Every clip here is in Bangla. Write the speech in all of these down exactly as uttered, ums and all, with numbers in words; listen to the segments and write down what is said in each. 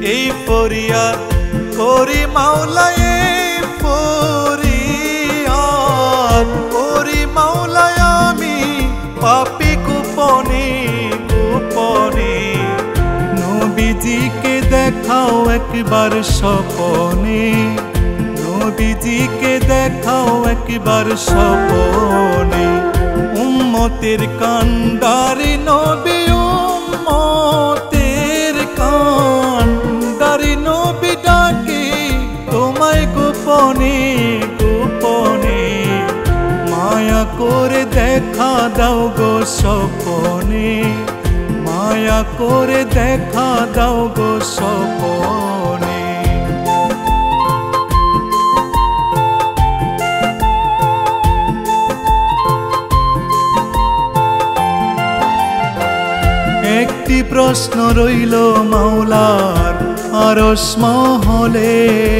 এই ফরিয়াদ করি মাওলায় ফরিয়াদ করি মাওলায় আমি পাপী গোপনে গোপনে নবীজিকে দেখাও একবার স্বপনে নবীজিকে দেখাও একবার স্বপনে উম্মতের কান্ডারি নবী উম্মতের কান্ডারি নবী ডাকে তোমায় গোপনে গোপনে মায়া করে দেখা দাও গো স্বপনে মায়া করে দেখা দাও গো স্বপনে একটি প্রশ্ন রইল মাওলার আরশ মহলে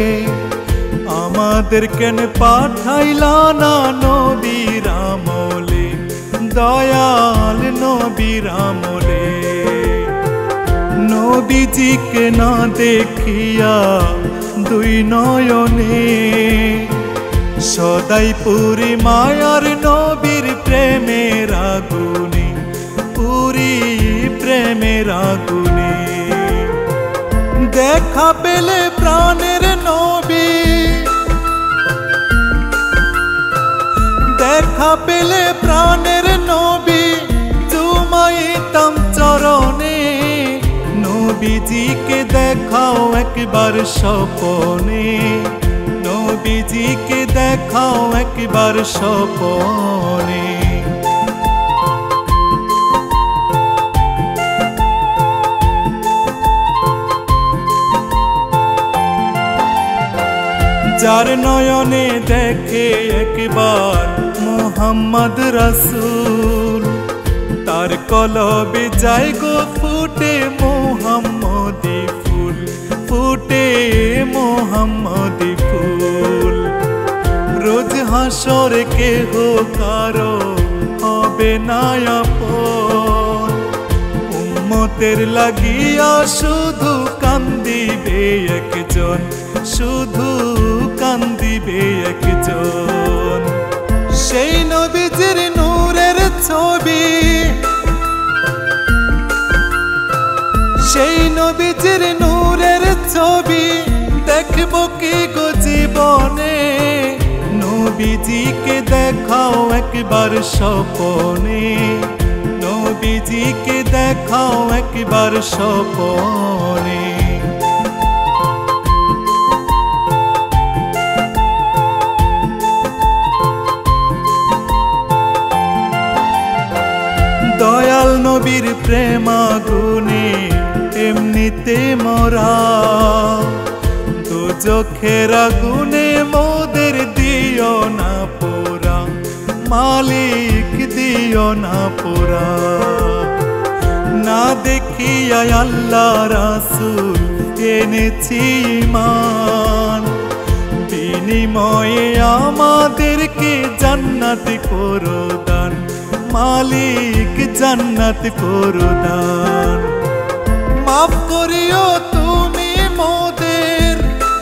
আমাদের কেন পাঠাইলা না নবীর আমলে দয়াল নবীর আমলে নবীজিকে না দেখিয়া দুই নয়নে সদাই পুরি মায়ার নবীর প্রেমের আগুনে পুরি প্রেমের আগুনে দেখা পেলে প্রাণের নবী দেখা পেলে প্রাণের নবী চুমাইতাম চরণে নবীজিকে দেখাও একবার স্বপনে নবীজিকে দেখাও একবার স্বপনে যার নয়নে দেখে একবার মুহাম্মদ রাসূল তার কলবে যায় গো ফুটে মুহাম্মদি ফুল ফুটে মুহাম্মদি ফুল রোজ হাসরে কেহ কারো হবে না আপন উম্মতের লাগিয়া শুধু কান্দিবে একজন শুধু কান্দিবে একজন সেই নবীজির নূরের ছবি সেই নবীজির নূরের ছবি দেখব কি গো জীবনে নবীজিকে দেখাও একবার স্বপনে নবীজিকে দেখাও একবার স্বপনে দয়াল নবীর প্রেম আগুনে এমনিতে মরা দুজখের আগুনে মোদের দিও না পোড়া মালিক দিও না পোড়া না দেখিয়া আল্লাহ রাসূল এনেছি ঈমান বিনিময়ে আমাদেরকে জান্নাত করো দান মালিক জান্নাত করো দান মাফ করিও তুমি মোদের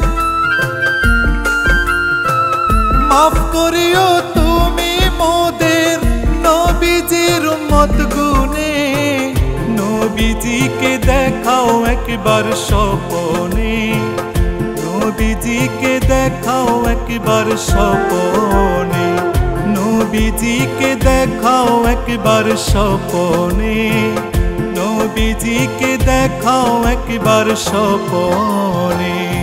মাফ করিও তুমি মোদের নবীজির উম্মত গুনে নবীজিকে দেখাও একবার স্বপনে নবীজিকে দেখাও একবার স্বপনে নবীজিকে দেখাও একবার স্বপনে নবীজিকে দেখাও একবার স্বপনে।